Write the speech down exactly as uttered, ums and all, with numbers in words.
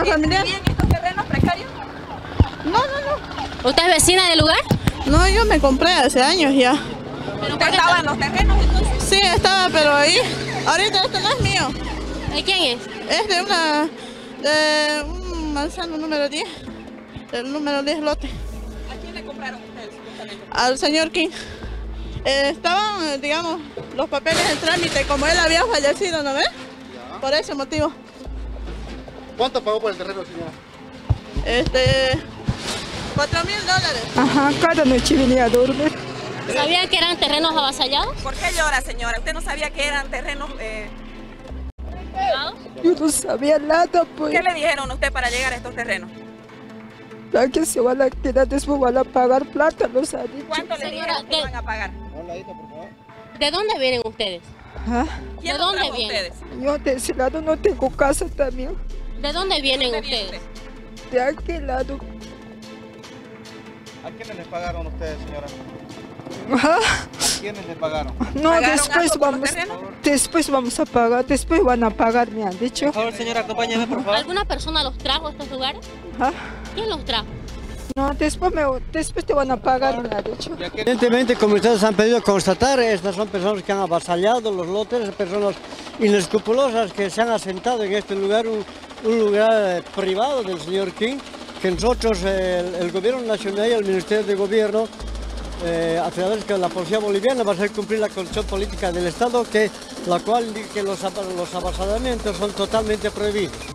familiar. ¿Vivían en estos terrenos precarios? No, no, no. ¿Usted es vecina del lugar? No, yo me compré hace años ya. ¿Pero usted estaba en los terrenos entonces? Sí, estaba, pero ahí. Ahorita esto no es mío. ¿De quién es? Es de una. de un manzano número diez. Del número diez lote. ¿A quién le compraron ustedes supuestamente? Al señor King. Eh, estaban, eh, digamos, los papeles en trámite, como él había fallecido, ¿no ves? Por ese motivo. ¿Cuánto pagó por el terreno, señora? Este. Cuatro mil dólares. Ajá, cada noche venía a dormir. ¿Sabían que eran terrenos avasallados? ¿Por qué llora, señora? ¿Usted no sabía que eran terrenos eh, privados? Yo no sabía nada, pues. ¿Qué le dijeron a usted para llegar a estos terrenos? Ya que se van a quedar, después van a pagar plata, nos ha dicho. ¿Cuánto le Señora, dijeron que de- iban a pagar? ¿De dónde vienen ustedes? Ajá. ¿Quién ¿De los dónde trajo a vienen? ustedes? Yo de ese lado no tengo casa también. ¿De dónde vienen ¿Dónde viene ustedes? usted? De aquel lado. ¿A quiénes les pagaron ustedes, señora? Ajá. ¿A quiénes les pagaron? No, ¿Pagaron después algo por los vamos, terrenos? después vamos a pagar, después van a pagar, me han dicho. Por favor, señora, acompáñame, por favor. ¿Alguna persona los trajo a estos lugares? Ajá. ¿Quién los trajo? No, después, me, después te van a pagar, me ha dicho. Evidentemente, como ustedes han pedido constatar, estas son personas que han avasallado los lotes, personas inescrupulosas que se han asentado en este lugar, un, un lugar privado del señor King, que nosotros, el, el Gobierno Nacional y el Ministerio de Gobierno, eh, a través de la Policía Boliviana, va a hacer cumplir la constitución política del Estado, que, la cual dice que los, los avasallamientos son totalmente prohibidos.